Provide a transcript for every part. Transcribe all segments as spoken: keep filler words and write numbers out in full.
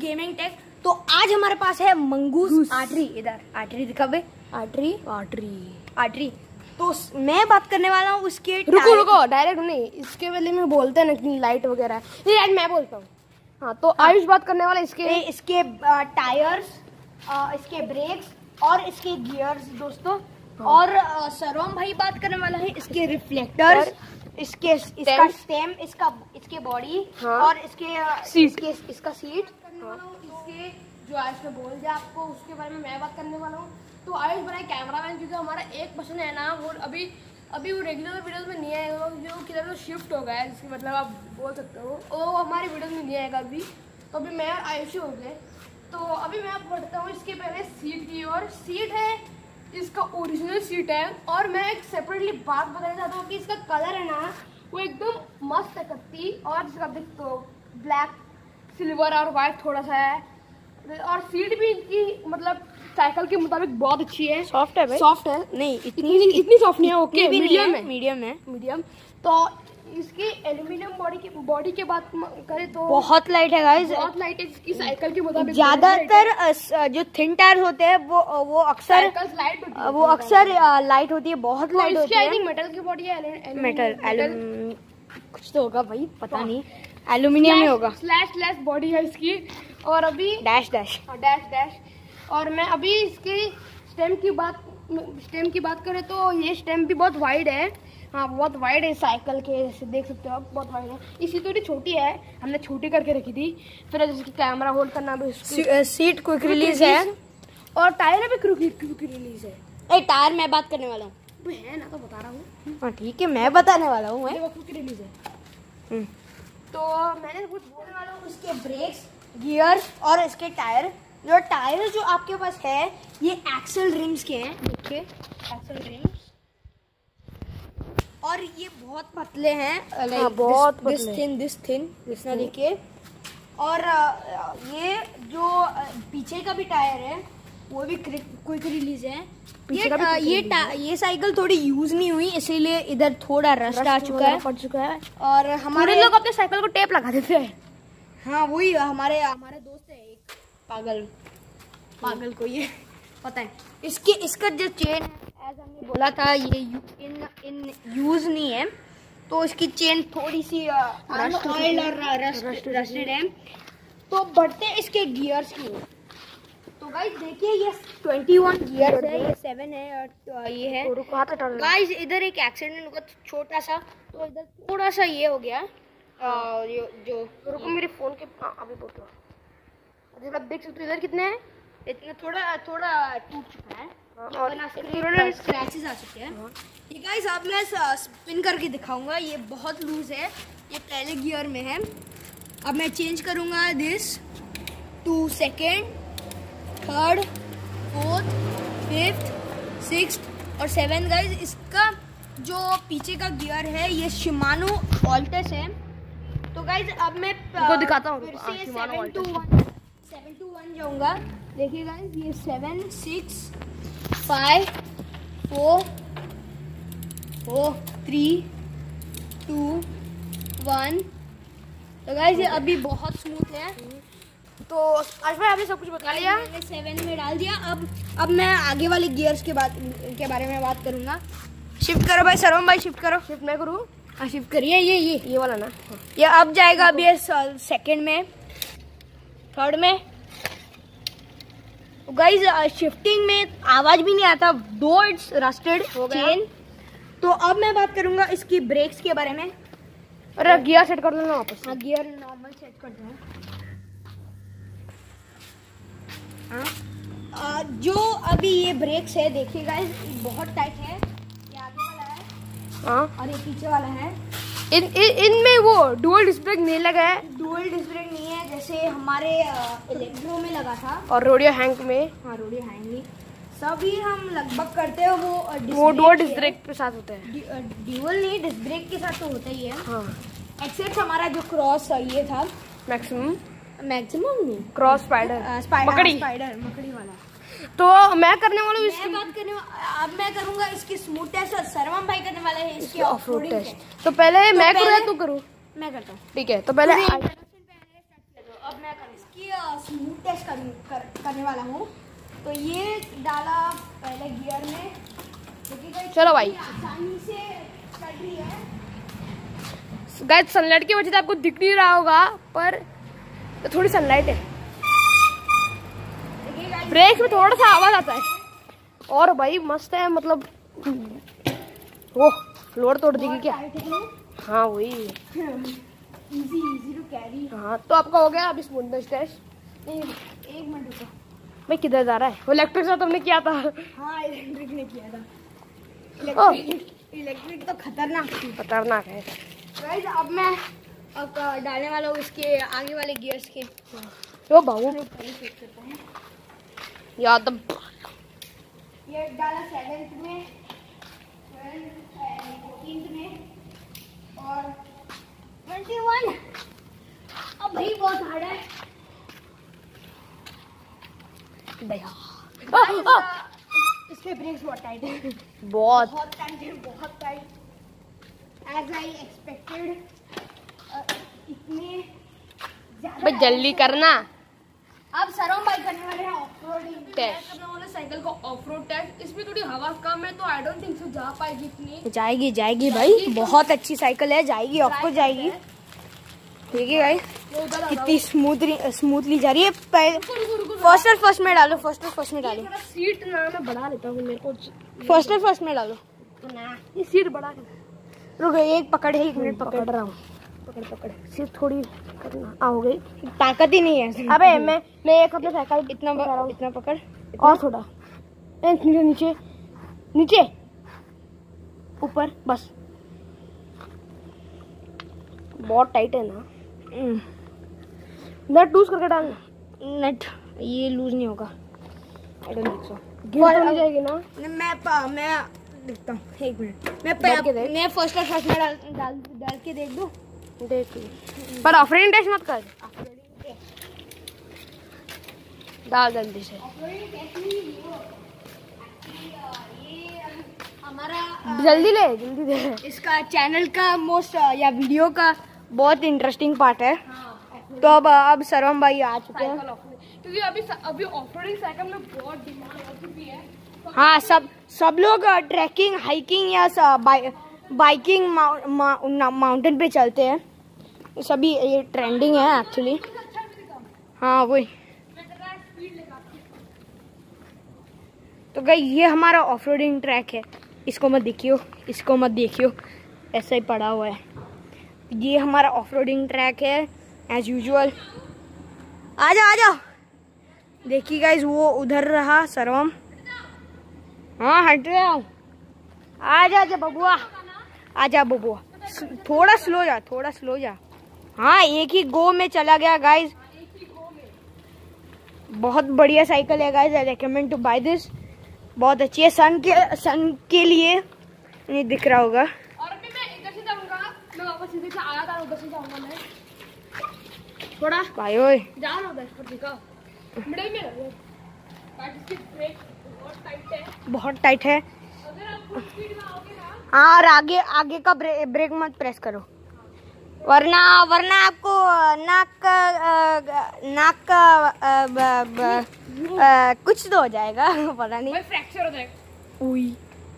Gaming take. तो आज हमारे पास है मंगूस आर्टरी। इधर आर्टरी दिखा बे, आर्टरी आर्टरी आर्टरी। तो मैं बात करने वाला हूँ उसके। रुको रुको डायरेक्ट नहीं, इसके पहले में बोलते हैं ना लाइट वगैरह, ये लाइट मैं बोलता हूँ। हाँ तो आयुष बात करने वाला इसके इसके टायर्स, इसके ब्रेक्स और इसके गियर्स दोस्तों। और सरोम भाई बात करने वाला है इसके रिफ्लेक्टर्स, इसके इसका स्टेम, इसका इसके बॉडी और इसके सीट, इसका सीट। इसके जो आयुष ने बोल दिया आपको उसके बारे में मैं बात करने वाला हूँ। तो आयुष बनाए कैमरामैन, क्योंकि हमारा एक पर्सन है ना वो अभी अभी वो रेगुलर वीडियोस में नहीं आएगा, जो किधर तो शिफ्ट हो गया है, जिसकी मतलब आप बोल सकते हो वो हमारे वीडियोस में नहीं आएगा अभी। तो अभी मैं और आयुष हो गए। तो अभी मैं आप बढ़ता हूँ इसके पहले सीट की ओर। सीट है इसका ओरिजिनल सीट है, और मैं एक सेपरेटली बात बताना चाहता हूँ कि इसका कलर है ना वो एकदम मस्त है कत्ती, और इसका देख तो ब्लैक सिल्वर और वाइट थोड़ा सा है। और सीट भी इनकी मतलब साइकिल के मुताबिक बहुत अच्छी है, सॉफ्ट है भाई, सॉफ्ट है नहीं इतनी इतनी सॉफ्ट नहीं है, ओके मीडियम है, मीडियम है मीडियम। तो इसकी एल्यूमिनियम बॉडी की बॉडी के बात करें तो बहुत लाइट है गाइस, बहुत लाइट है इसकी साइकिल के मुताबिक। ज्यादातर जो थिन टायर होते हैं वो वो अक्सर लाइट होती है, वो अक्सर लाइट होती है, बहुत लाइट होती है। आई थिंक मेटल की बॉडी है, मेटल कुछ तो होगा भाई, पता नहीं, एल्यूमिनियम ही होगा। स्लैश स्लैश बॉडी है इसकी। और अभी डैश डैश डैश डैश और मैं अभी इसकी स्टेम की बात स्टेम की बात करें तो ये स्टेम भी बहुत वाइड है। हाँ बहुत वाइड है साइकिल के, जैसे देख सकते हो आप, बहुत वाइड है। इसकी थोड़ी छोटी है, हमने छोटी करके रखी थी। फिर जैसे कैमरा होल्ड करना भी, सीट क्विक रिलीज है, और टायर भी क्विक रिलीज है। ए टायर मैं बात करने वाला हूँ, है ना तो बता रहा हूँ। हाँ ठीक है मैं बताने वाला हूँ, क्विक रिलीज है। तो मैंने कुछ बोलने वाला हूँ इसके ब्रेक्स, गियर और इसके टायर। जो टायर जो आपके पास है ये एक्सल रिम्स के हैं, देखिए एक्सल रिम्स, और ये बहुत पतले हैं, हाँ, बहुत this thin this thin this ना देखिए। और ये जो पीछे का भी टायर है वो भी क्विक रिलीज है। ये ये ये साइकिल थोड़ी यूज नहीं हुई, इसीलिए इधर थोड़ा रस्ट आ चुका है, पड़ चुका है। और हमारे लोग अपने साइकिल को टेप लगा देते हैं। हाँ वही हमारे हमारे दोस्त है एक पागल पागल को ये पता है। इसके इसका जो चेन है, एज हमने बोला था, ये यू, इन इन यूज नहीं है, तो इसकी चेन थोड़ी सी ऑयल और रस्टेड है। तो बढ़ते हैं इसके गियर्स की। तो गाइस देखिए ये इक्कीस गियर्स है, ये सेवन है और ये है। गाइस इधर एक एक्सीडेंट हुआ छोटा सा, तो इधर थोड़ा सा ये हो गया। आ, ये जो रुको मेरे फोन के अभी बोलो, जब आप देख सकते हो इधर कितने हैं, इतना थोड़ा थोड़ा टूट चुका है, और स्क्रैचेस आ चुके हैं। ये गाइस अब मैं स्पिन करके दिखाऊंगा, ये बहुत लूज है, ये पहले गियर में है। अब मैं चेंज करूंगा this to second, third, fourth, fifth, sixth और सेवेंथ। गाइस इसका जो पीछे का गियर है ये शिमानो ऑल्टस है। तो गाइस अब मैं को दिखाता हूँ, फिर से seven two one seven two one जाऊंगा। देखिए गाइस ये seven six five four four three two one. तो गाइस ये अभी बहुत स्मूथ है। तो आज भाई आपने सब कुछ बता लिया, मैंने सेवन में डाल दिया। अब अब मैं आगे वाले गियर्स के बात के बारे में बात करूंगा। शिफ्ट करो भाई, सरोम भाई शिफ्ट करो। शिफ्ट मैं करूँ? हाँ शिफ्ट करिए, ये ये ये वाला ना, ये अब जाएगा अभी ये सेकंड में, थर्ड में। गाइस शिफ्टिंग में आवाज भी नहीं आता, दो इट्स रस्टेड चेन। तो अब मैं बात करूंगा इसकी ब्रेक्स के बारे में। अरे गियर सेट कर देना वापस। हाँ गियर नॉर्मल सेट कर दूँ। हाँ जो अभी ये ब्रेक्स है देखिए गाइस बहुत टाइट है, ये आगे वाला है हाँ और ये पीछे वाला है। इन इनमें इन वो डुअल डिस्क ब्रेक नहीं लगा है, डुअल डिस्क ब्रेक नहीं है जैसे हमारे इलेक्ट्रो में लगा था, और रोडियो हैंक में। हाँ रोडियो हैंक में सभी हम लगभग करते हैं वो वो डुअल डिस्क ब्रेक के साथ होता है, ड्यूअल नहीं डिस्क ब्रेक के साथ तो होता ही है। हाँ एक्सेप्ट हमारा जो क्रॉस ये था मैक्सिमम मैक्सिमम नहीं क्रॉस स्पाइडर मकड़ी स्पाइडर मकड़ी वाला। तो मैं करने वाला हूँ मैं बात करने अब मैं करूंगा इसकी स्मूथ टेस्ट, और सरवम भाई करने वाले हैं इसकी ऑफ रोड टेस्ट। तो पहले मैं करूँ या तू करूँ? मैं करता हूँ। ठीक है तो पहले अब मैं करूँ इसकी स्मूथ टेस्ट कर, कर, करने वाला हूँ। तो ये डाला पहले गियर में, चलो भाई आसानी से चल रही है। गाइस सनलाइट की वजह से आपको दिख नहीं रहा होगा, पर तो थोड़ी सनलाइट है। ब्रेक में थोड़ा सा आवाज आता है और भाई मस्त है, मतलब वो फ्लोर तोड़ देगी क्या? हाँ वही इजी इजी टू कैरी। हाँ तो आपका हो गया अभी स्मूथनेस टेस्ट। एक मिनट रुको, भाई किधर जा रहा है? वो इलेक्ट्रिक से तुमने किया था? हाँ इलेक्ट्रिक ने किया था। ओह, इलेक्ट्रिक इलेक्ट्रिक तो खतरनाक थी। खतरनाक है। गाइस अब मैं अब डालने वाला हूँ इसके आगे वाले गियर्स के। ओ बाबू याद ये डाला सेवेंथ में, फोर्टीन्थ में और ट्वेंटी वन। अब भाई बहुत हार्ड है भैया। इसके ब्रेक्स बहुत टाइट है, बहुत बहुत टाइट है, बहुत टाइट एज आई एक्सपेक्टेड। इतने ज्यादा भाई जल्दी करना। अब सरवम भाई करने वाले हैं ऑफ रोडिंग टेस्ट। करने वाले साइकिल को ऑफ रोड टेस्ट। इसमें थोड़ी हवा कम है तो आई डोंट थिंक सो जा पाएगी इतनी। जाएगी जाएगी भाई, बहुत अच्छी साइकिल है, जाएगी आपको जाएगी। ठीक है भाई, कितनी स्मूथली स्मूथली जा रही है। फर्स्ट और फर्स्ट में डालो, फर्स्ट और फर्स्ट में डालो। सीट ना मैं बढ़ा लेता हूँ, मेरे को फर्स्ट और फर्स्ट में डालो। ये सीट बढ़ा के रुको एक पकड़ है, एक मिनट पकड़ रहा हूँ। पकड़ पकड़ सीट थोड़ी करना। आ हो गई, ताकत ही नहीं है। अबे मैं मैं एक अपने साइकिल इतना इतना पकड़ और थोड़ा नीचे नीचे नीचे ऊपर, बस बहुत टाइट है ना। नट लूज करके डालना। नट ये लूज नहीं होगा। I don't think so. गिर तो नहीं जाएगी ना? मैं मैं देखता हूँ, एक मिनट। मैं बैठ के देख। मैं फर्स्ट और फर्स्ट में डाल डाल डाल के देख दूँ। देख ली, पर ऑफलाइन टेस्ट मत कर, डाल जल्दी से। हमारा जल्दी ले जल्दी दे। इसका चैनल का मोस्ट या वीडियो का बहुत इंटरेस्टिंग पार्ट है। तो अब अब सरवम भाई आ चुके हैं, क्योंकि अभी अभी ऑफरोडिंग साइकिल में बहुत डिमांड हो चुकी है। हाँ सब सब लोग ट्रैकिंग, हाइकिंग या बाइ, बाइकिंग माउंटेन पे चलते हैं। सभी ये ट्रेंडिंग है एक्चुअली। हाँ वही। तो गाइस ये हमारा ऑफरोडिंग ट्रैक है। इसको मत देखियो, इसको मत देखियो, ऐसा ही पड़ा हुआ है। ये हमारा ऑफरोडिंग ट्रैक है एज यूजुअल। आ जाओ आ जाओ। देखिए गाइस वो उधर रहा सरवम। हाँ हट रहा हूँ। आ जा जा बबुआ, आ जा बबुआ। थोड़ा स्लो जा, थोड़ा स्लो जा। हाँ एक ही गो में चला गया गाइस। बहुत बढ़िया साइकिल है guys, I recommend to buy this. बहुत अच्छी है, सन के सन के लिए नहीं दिख रहा होगा। और अभी मैं इधर से जाऊंगा, मैं वापस इधर से आया था, उधर से जाऊंगा मैं थोड़ा भाई ओए जा रहा हूँ पर देखा मिडिल में रहो। इसकी ब्रेक बहुत टाइट है, बहुत टाइट है। अगर आप फुल स्पीड में आओगे ना। हाँ और आगे आगे का ब्रे, ब्रेक मत प्रेस करो, वरना वरना आपको नाक का नाक का आ, ब, ब, आ, कुछ तो हो जाएगा पता नहीं। फ्रैक्चर हो जाएगा। उई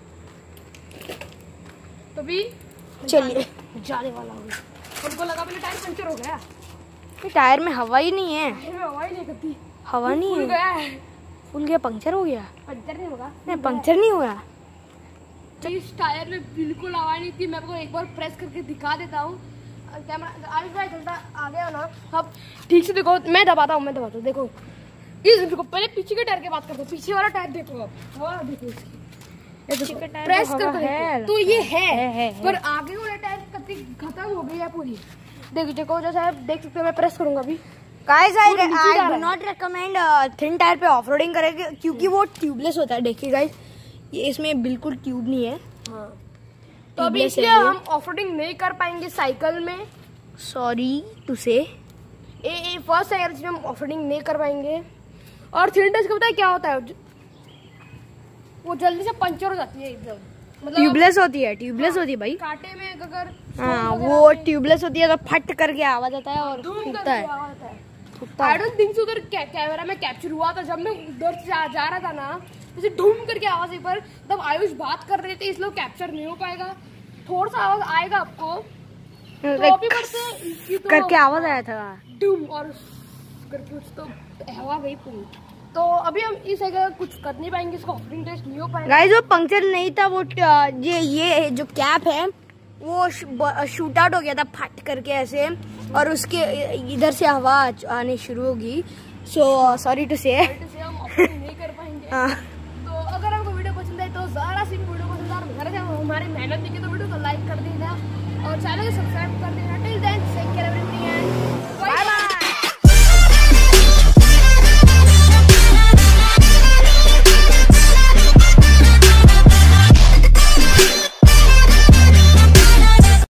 तो भी चलिए जाने वाला हूँ। उनको लगा मेरा टायर पंचर हो गया। टायर में हवा ही नहीं है, हवा ही नहीं करती, हवा नहीं है। गया है, फुल गया, पंक्चर हो गया। पंचर नहीं होगा, नहीं पंक्चर नहीं हुआ। इस टायर में बिल्कुल आवाज नहीं थी। मैं आपको एक बार प्रेस करके दिखा देता हूँ। कैमरा आज भाई चलता आ गया ना। अब ठीक से देखो, मैं दबाता हूँ मैं दबाता हूँ देखो। इस देखो पहले पीछे के टायर की बात करते, पीछे वाला टायर देखो। अब हवा देखो इसकी, प्रेस करके देखो तो ये है, है, है, है। पर आगे वाला टायर कति खत्म हो गई है पूरी। देखो देखो जैसे आप देख सकते हो, मैं प्रेस करूंगा अभी। गाइस आई नीचे जा आई रहा डू है। नॉट रेकमेंड थिन टायर पे ऑफ रोडिंग करेंगे, क्योंकि वो ट्यूबलेस होता है। देखिए गाइस ये इसमें बिल्कुल ट्यूब नहीं है। हाँ तो अभी Tubeless है इसलिए ये। हम ऑफ रोडिंग नहीं कर पाएंगे साइकिल में। सॉरी टू से। ए ए फर्स्ट साइकिल से हम ऑफ रोडिंग नहीं कर पाएंगे। और थ्री डेज का पता है क्या होता है, वो जल्दी से पंचर हो जाती है एकदम। मतलब ट्यूबलेस होती है, ट्यूबलेस होती है भाई। कांटे में अगर हाँ वो ट्यूबलेस होती है तो फट करके आवाज आता है और धूम फूटता करके है। आवाज आता है। आई डोंट थिंक सो उधर कैमरा में कैप्चर हुआ था। जब मैं उधर से जा, जा रहा था ना, जैसे ढूंढ करके आवाज पर, तब आयुष बात कर रहे थे, इसलिए कैप्चर नहीं हो पाएगा। थोड़ा सा आवाज आएगा आपको तो अभी बढ़ते तो करके आवाज आया था डूम और करके कुछ तो हवा गई पूरी। तो अभी हम इस जगह कुछ कर नहीं पाएंगे, इसका ऑपरेटिंग टेस्ट नहीं हो पाएगा। गाइस वो पंक्चर नहीं था, वो ये ये जो कैप है वो शूट आउट हो गया था फट करके ऐसे, और उसके इधर से हवा आने शुरू होगी। सो सॉरी टू से हम ऑपरेटिंग नहीं कर पाएंगे। तो अगर आपको वीडियो पसंद आए तो जरा सी वीडियो पसंद आ हमारी मेहनत देखिए तो वीडियो को लाइक कर देना और चैनल को सब्सक्राइब कर देना।